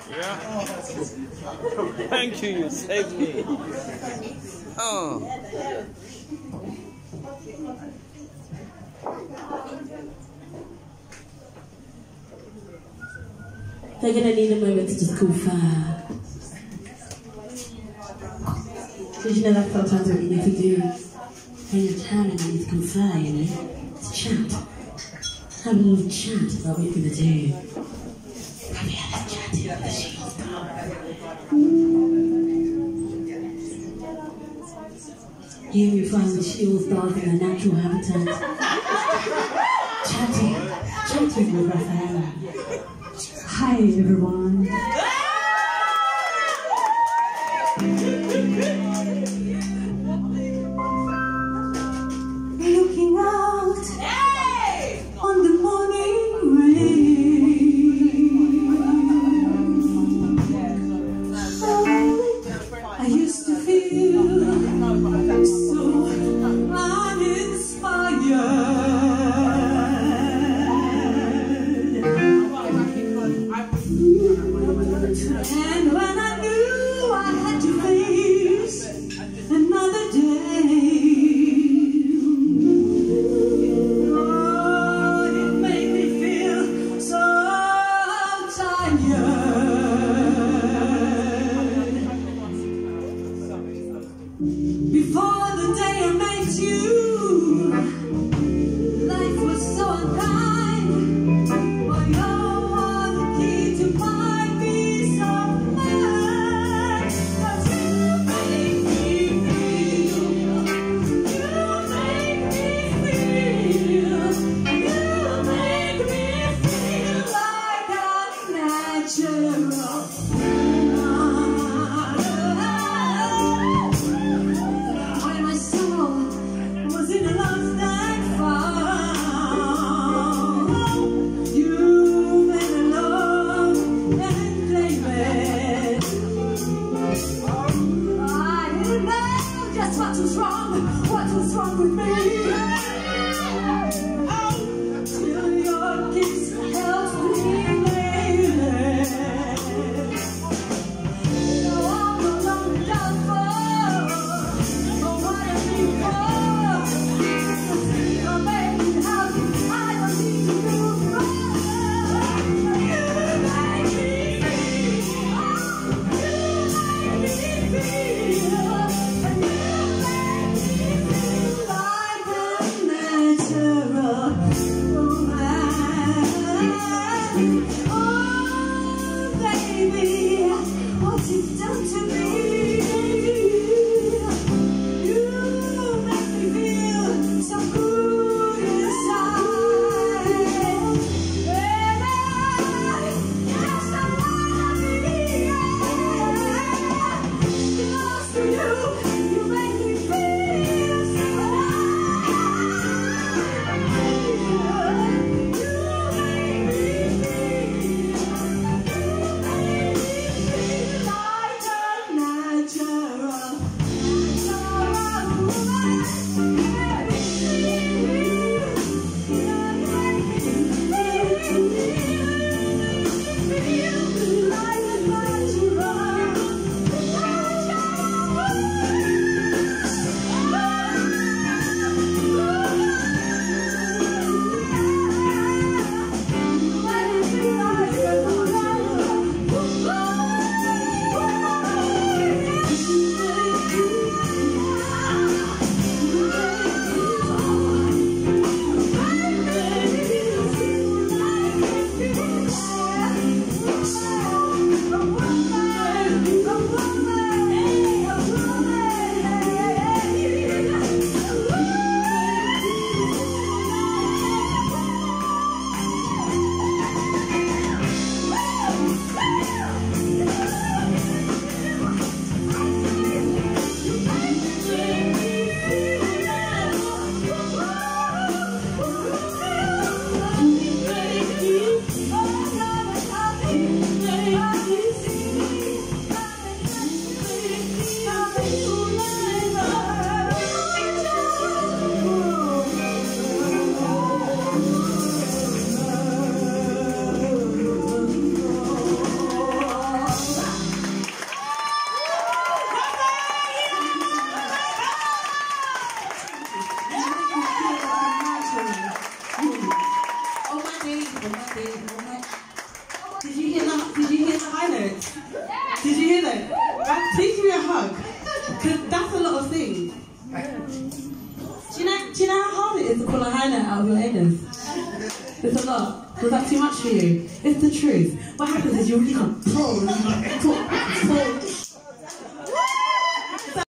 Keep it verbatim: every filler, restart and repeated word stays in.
Yeah. Thank you, you saved me. Oh. They're gonna need a moment to just cool fire. Because you know that sometimes what you need to do when you're town and you need to cool fire, you know? To chat. Have a little chat about what you're gonna do. Probably have a chat with the shield dog. Here we find the shield dog in their natural habitat. Chatting, chatting with Raphael. Hi everyone. Looking out on the morning rain. I used to feel so and when I knew I had to face another day, oh, it made me feel so tired. Before the day I met you, life was so unkind. But you are the key to my peace of mind. 'Cause you make me feel, you make me feel, you make me feel like I'm natural. When my soul was in a lost and found, you made me love and claim it. I didn't know just what was wrong, what was wrong with me. Till your kiss helped me nail it. Now I'm no longer doubtful for what I need for. I'm making happy, I don't need to do more. You make me feel, you make me feel, and you make me feel like a natural woman. Oh, baby, what you've done to me. You make me feel so good inside. And I just wanna be close to you. You make me feel so alive. You make me feel, you make me feel like a natural, natural woman. Did you hear the, did you hear the high notes? Did you hear that? Right? Please give me a hug. Because that's a lot of things. Do you know, do you know how hard it is to pull a high note out of your anus? It's a lot. Was that too much for you? It's the truth. What happens is you really can't pull, you can't pull, pull.